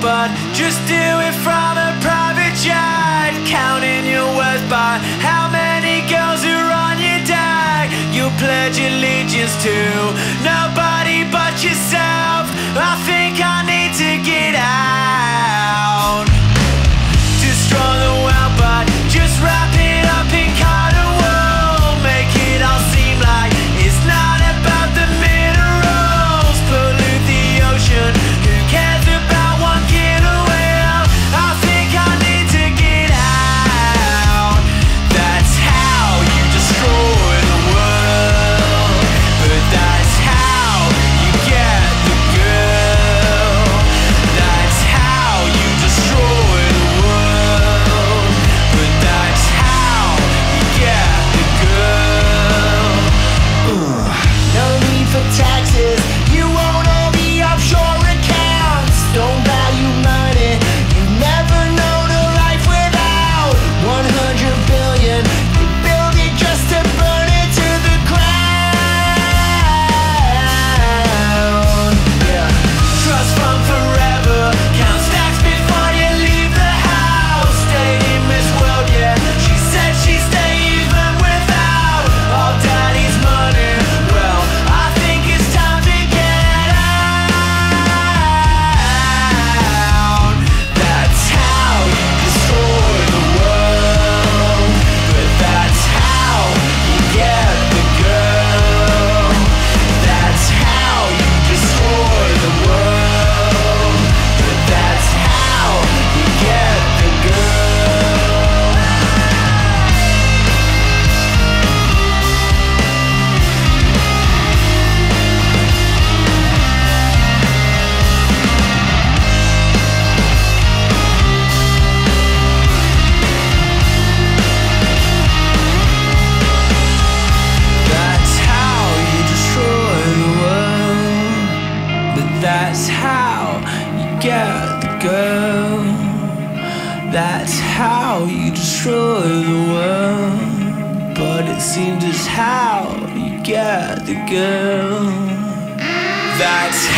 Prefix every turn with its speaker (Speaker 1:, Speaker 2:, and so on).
Speaker 1: but just do it from a private jet. Counting your worth by how many girls are on your deck. You pledge allegiance to nobody but yourself. I think I need to get out. Destroy the world, but just wrap it up in cotton wool. Make it all seem like it's not about the minerals. Pollute the ocean, who cares about 1 killer whale? I think I need to get out. That's how you destroy the world, but that's how you get the girl. That's how you destroy the world, but that's how you get the girl. No need for taxes, you own all the offshore accounts. Don't value money, you've never known a life without 100 billion. You build it just to burn it to the ground. Yeah. Trust fund forever, count stacks before you leave the house. Dating Miss World, yeah, she said she'd stay even without all daddy's money. Well, I think it's time to get out. That's how you destroy the world, but that's how you get the girl. That's how you destroy the world, but that's how you get the girl. That's how you destroy the world, but that's how you get the girl. That's how you destroy the world, but it seems it's how you get the girl. That's